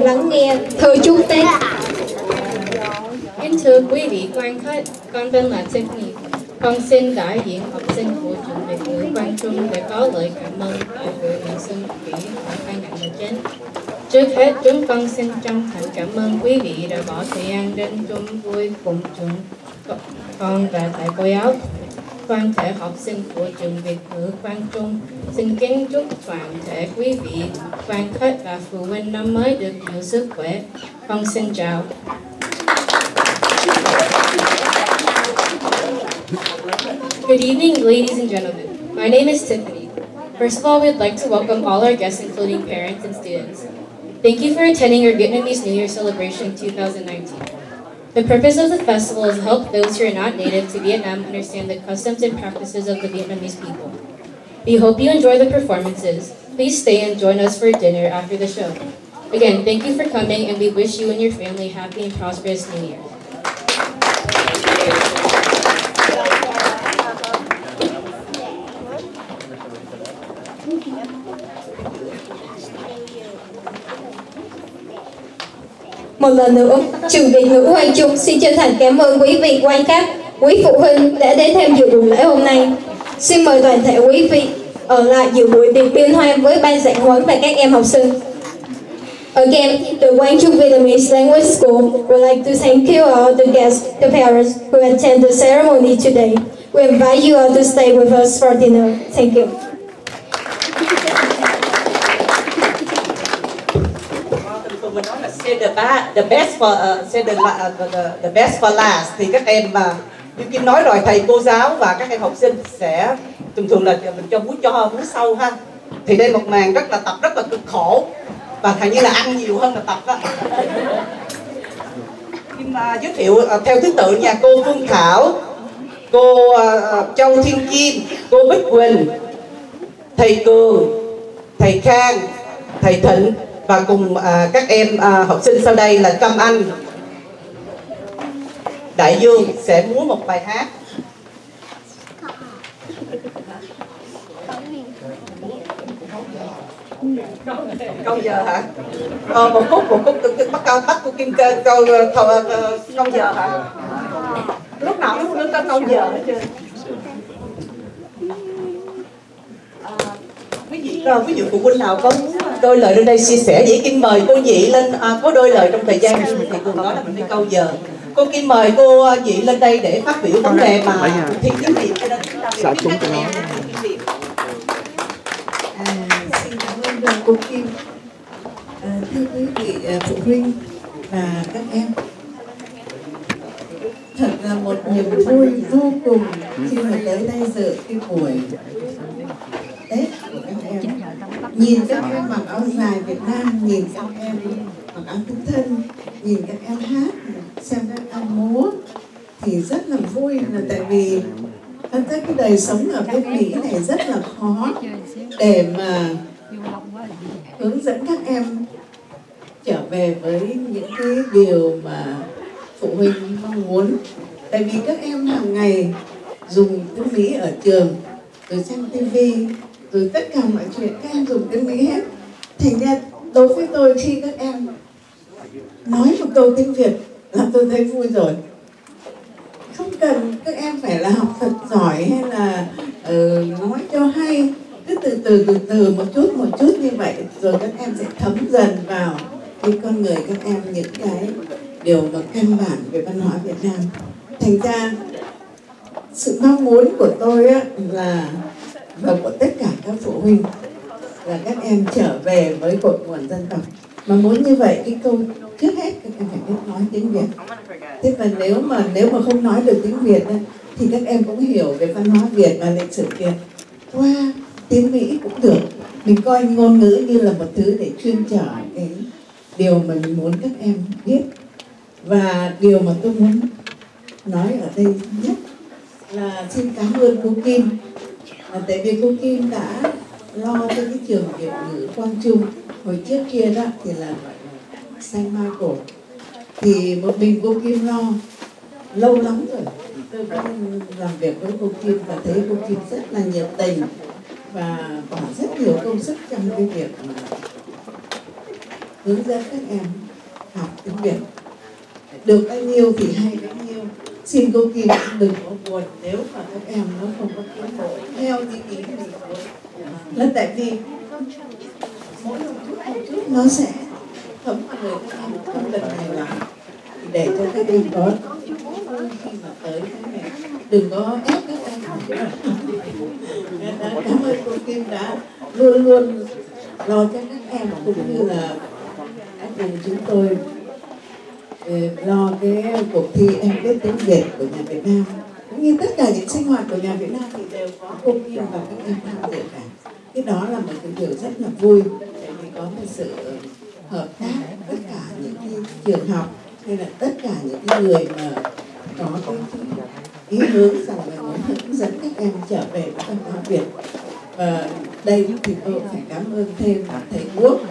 lắng nghe thơ chúc Tết. Kính thưa quý vị quan khách, con tên là Tiffany. Con xin đại diện học sinh của trường Việt ngữ Quang Trung để có lời cảm ơn tại buổi lễ xuân kỷ hợi 2019. Trước hết, chúng con xin chân thành cảm ơn quý vị đã bỏ thời gian đến chung vui cùng chúng con và thầy cô giáo. Toàn thể học sinh của trường Việt ngữ Quang Trung xin kính chúc toàn thể quý vị quan khách và phụ huynh năm mới được nhiều sức khỏe. Con xin chào. Good evening, ladies and gentlemen. My name is Tiffany. First of all, we'd like to welcome all our guests, including parents and students. Thank you for attending our Vietnamese New Year celebration 2019. The purpose of the festival is to help those who are not native to Vietnam understand the customs and practices of the Vietnamese people. We hope you enjoy the performances. Please stay and join us for dinner after the show. Again, thank you for coming, and we wish you and your family a happy and prosperous New Year. Một lần nữa, trường Việt ngữ Quang Trung xin chân thành cảm ơn quý vị quan khách, quý phụ huynh đã đến tham dự buổi lễ hôm nay. Xin mời toàn thể quý vị ở lại dự buổi tiệc liên hoan với ban giảng huấn và các em học sinh. Again, the Quang Trung Vietnamese Language School would like to thank you all the guests, the parents who attend the ceremony today. We invite you all to stay with us for dinner. Thank you. Mình nói là the best for the best for last, thì các em mà như Kim nói rồi, thầy cô giáo và các em học sinh sẽ thường là mình cho bú sau ha. Thì đây một màn rất là cực khổ và hình như là ăn nhiều hơn là tập đó. Kim giới thiệu theo thứ tự nha: cô Phương Thảo, cô Châu Thiên Kim, cô Bích Quỳnh, thầy Cường, thầy Khang, thầy Thịnh và cùng các em học sinh sau đây là Cam Anh, Đại Dương sẽ múa một bài hát. Câu giờ hả? Một khúc bắt cô Kim câu giờ hả? Lúc nào nó cũng có câu giờ hết trơn. Ví dụ phụ huynh nào có đôi lời lên đây chia sẻ, vậy Kim mời cô Dị lên có đôi lời trong thời gian thì cùng nói là mình đi câu giờ. Cô Kim mời cô Dị lên đây để phát biểu vấn đề mà thi tiếng Việt cho nên chúng ta biết cách nghe tiếng Việt. Xin cảm ơn cô Kim. Thưa quý vị phụ huynh và các em, thật là một niềm vui vô cùng khi mà tới đây dự cái buổi Tết của các em. Nhìn các em mặc áo dài Việt Nam, nhìn các em mặc áo tứ thân, nhìn các em hát, xem các em múa thì rất là vui, là tại vì thật ra cái đời sống ở bên Mỹ này rất là khó để mà hướng dẫn các em trở về với những cái điều mà phụ huynh mong muốn. Tại vì các em hàng ngày dùng tiếng Mỹ ở trường, rồi xem tivi, rồi tất cả mọi chuyện các em dùng tiếng Mỹ hết. Thành ra đối với tôi, khi các em nói một câu tiếng Việt là tôi thấy vui rồi. Không cần các em phải là học thật giỏi hay là nói cho hay, cứ từ từ một chút như vậy, rồi các em sẽ thấm dần vào cái con người các em, những cái điều mà căn bản về văn hóa Việt Nam. Thành ra sự mong muốn của tôi á, là và của tất cả các phụ huynh là các em trở về với cội nguồn dân tộc. Mà muốn như vậy, cái câu trước hết các em phải biết nói tiếng Việt. Thế và nếu mà không nói được tiếng Việt thì các em cũng hiểu về văn hóa Việt và lịch sử Việt qua tiếng Mỹ cũng được. Mình coi ngôn ngữ như là một thứ để chuyên trở cái điều mà mình muốn các em biết. Và điều mà tôi muốn nói ở đây nhất là xin cảm ơn cô Kim. Tại vì cô Kim đã lo cho cái trường Việt ngữ Quang Trung. Hồi trước kia đó thì là gọi là Saint Michael. Thì một mình cô Kim lo lâu lắm rồi. Tôi đã làm việc với cô Kim và thấy cô Kim rất là nhiệt tình và bỏ rất nhiều công sức trong cái việc hướng dẫn các em học tiếng Việt. Được bao nhiêu thì hay bấy nhiêu. Xin cô Kim đừng có buồn nếu mà các em nó không có tiến bộ theo những ý mình muốn. Là tại vì mỗi một chút nó sẽ thấm vào người các em trong lần này lắm. Để cho các em có khi mà tới thế này, đừng có ép các em. Cảm ơn cô Kim đã luôn luôn lo cho các em, cũng như là đã cùng chúng tôi lo cái cuộc thi Em biết tiếng Việt của nhà Việt Nam. Cũng như tất cả những sinh hoạt của nhà Việt Nam thì đều có cô Kim và các em tham dự cả. Cái đó là một cái điều rất là vui, tại vì có một sự hợp tác tất cả những cái trường học hay là tất cả những cái người mà có cái ý hướng rằng là muốn hướng dẫn các em trở về với văn hóa Việt. Và đây thì tôi phải cảm ơn thêm thầy Quốc,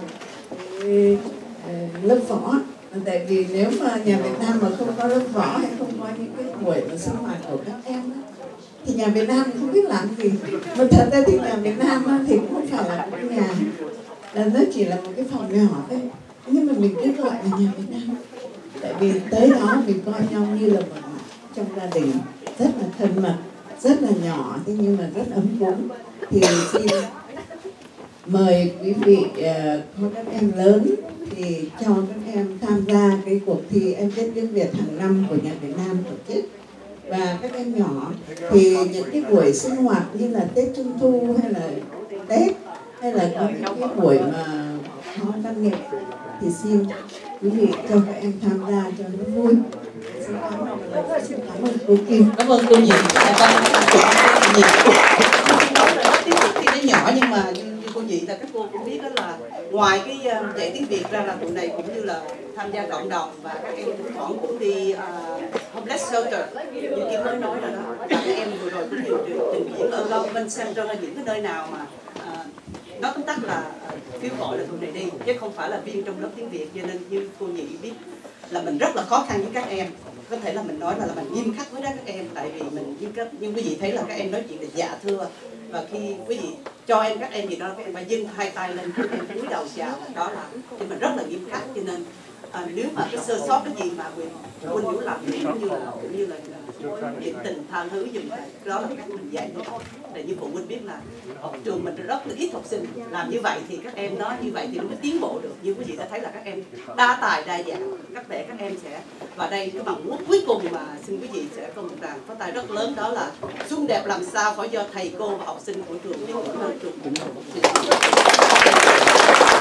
lớp võ. Tại vì nếu mà nhà Việt Nam mà không có lớp võ hay không có những cái buổi mà sinh hoạt của các em đó, thì nhà Việt Nam không biết làm gì. Mà thật ra thì nhà Việt Nam thì cũng không phải là một cái nhà, là nó chỉ là một cái phòng nhỏ thôi, nhưng mà mình cứ gọi là nhà Việt Nam. Tại vì tới đó mình coi nhau như là một trong gia đình, rất là thân mật, rất là nhỏ, thế nhưng mà rất ấm cúng. Thì xin mời quý vị có các em lớn thì cho các em tham gia cái cuộc thi Em biết tiếng Việt hàng năm của nhà Việt Nam tổ chức. Và các em nhỏ thì những cái buổi sinh hoạt như là Tết Trung Thu hay là Tết, hay là có những cái buổi mà có văn nghệ thì xin quý vị cho các em tham gia cho nó vui. Xin cảm ơn cô Kim. Cảm ơn cô Nhị. Tiếng Việt thì nó nhỏ nhưng mà như cô Nhị là các cô cũng biết đó là ngoài cái dạy tiếng Việt ra là tụi này cũng như là tham gia cộng đồng, và các em thỉnh thoảng cũng đi homeless shelter như Kim mới nói rồi đó. Và các em vừa rồi cũng nhiều trình diễn ở Government Center hay những cái nơi nào mà nói tóm tắt là kêu gọi là tụi này đi, chứ không phải là viên trong lớp tiếng Việt. Cho nên như cô Nhị biết là mình rất là khó khăn với các em. Có thể là mình nói là mình nghiêm khắc với đó các em, tại vì mình nghiêm khắc, nhưng quý vị thấy là các em nói chuyện là dạ thưa, và khi quý vị cho em các em gì đó các em phải dâng hai tay lên, các em cúi đầu chào, đó là thì mình rất là nghiêm khắc. Cho nên nếu mà cái sơ sót cái gì mà Quỳnh hiểu lầm thì cũng như là nhiệt tình tha thứ dùm, đó là cách mình dạy. Để như phụ huynh biết là học trường mình rất là ít học sinh, làm như vậy thì các em nói như vậy thì nó mới tiến bộ được. Như quý vị đã thấy là các em đa tài đa dạng, các em sẽ, và đây cái bằng múa cuối cùng mà xin quý vị sẽ có một tràng pháo tay rất lớn, đó là Xuân đẹp làm sao phải do thầy cô và học sinh của trường biết.